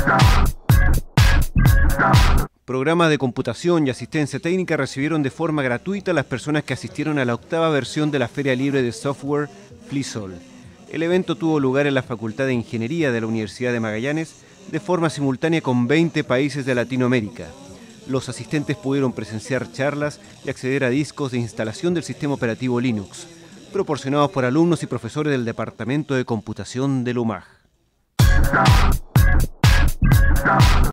Programas de computación y asistencia técnica recibieron de forma gratuita las personas que asistieron a la 8ª versión de la Feria Libre de Software FLISOL. El evento tuvo lugar en la Facultad de Ingeniería de la Universidad de Magallanes de forma simultánea con 20 países de Latinoamérica. Los asistentes pudieron presenciar charlas y acceder a discos de instalación del sistema operativo Linux, proporcionados por alumnos y profesores del Departamento de Computación de la UMAG.